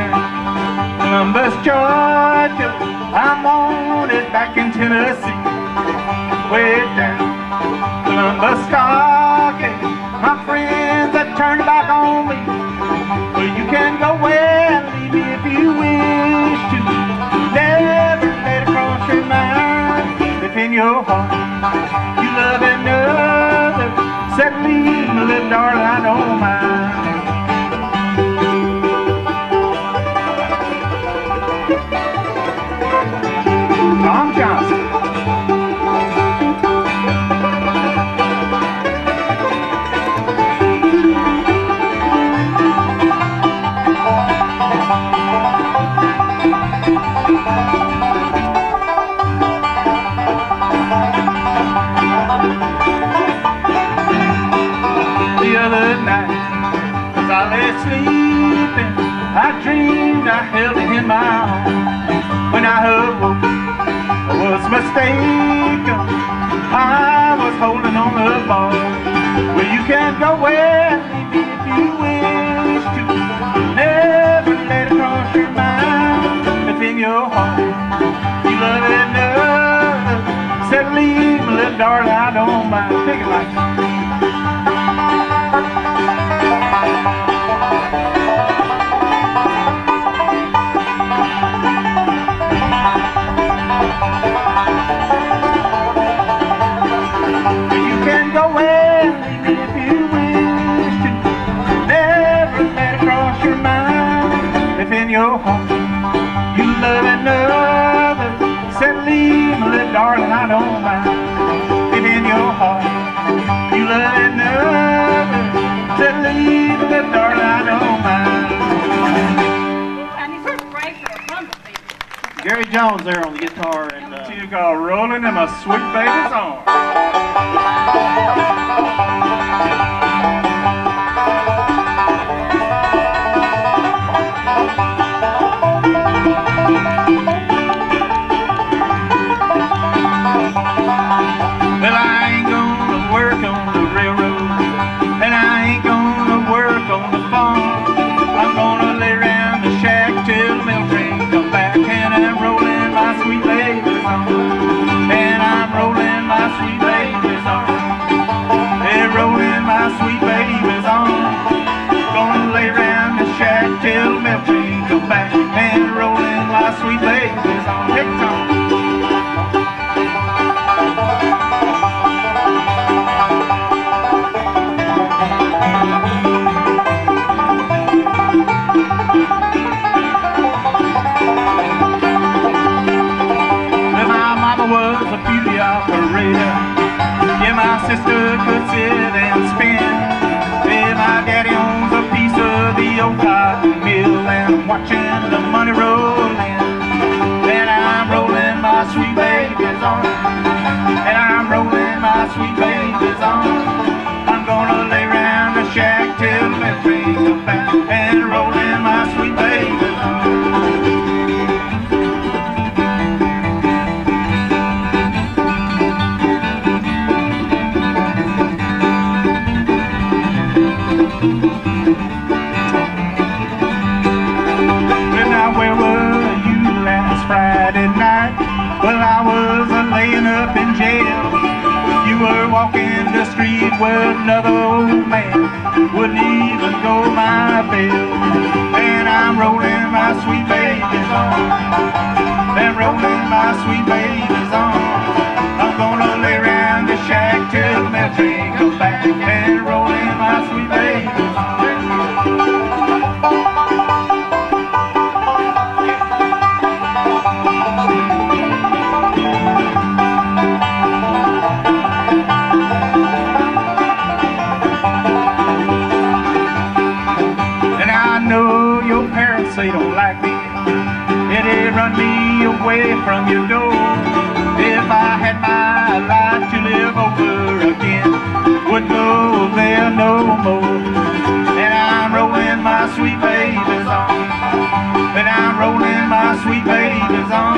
Columbus, Georgia, I'm wanted back in Tennessee. Way down Columbus, Stockade, my friends that turned back on me. Well, you can go where and leave me if you wish to. Never let it cross your mind. If in your heart you love another, said leave me, little darling, I don't mind. Tom Johnson. The other night, as I lay sleeping, I dreamed I held it in my arms. When I awoke, I was mistaken, I was holding on the ball. Well, you can go where and leave me if you wish to. Never let it cross your mind. If in your heart you love another, said leave me, little darling, I don't mind. Take it like that. In your heart you love another, said leave me, little darling, I don't mind. If in your heart you love another, said leave me, little darling, I don't mind. And he's so great for a bundle, baby. Gary Jones there on the guitar, and You go rolling in my sweet baby's arms. Well, I ain't gonna work on the railroad, and I ain't gonna work on the farm. I'm gonna lay around the shack till the mail train come back, and I'm rolling my sweet baby's arm. And I'm rolling my sweet baby's arm. They're rolling my sweet baby's arm. Gonna lay around the shack till the mail train come back, and rolling my sweet baby's arm. Take time. Was a beauty operator. Yeah, my sister could sit and spin. Yeah, my daddy owns a piece of the old cotton mill, and I'm watching the money roll in. And I'm rolling my sweet baby's arm. And I'm rolling my sweet baby's arm. I'm gonna lay around the shack till the mail train comes back, and rolling my sweet baby's arm. Friday night, well, I was laying up in jail. You were walking the street with another old man, wouldn't even go my bail. And I'm rolling my sweet baby's arm. And rolling my sweet baby's arm. I'm gonna lay around the shack till the mail train comes back, and rolling my sweet baby's arm. They don't like me, yeah, they run me away from your door. If I had my life to live over again, wouldn't go there no more. And I'm rolling my sweet baby's arm. And I'm rolling my sweet baby's arm.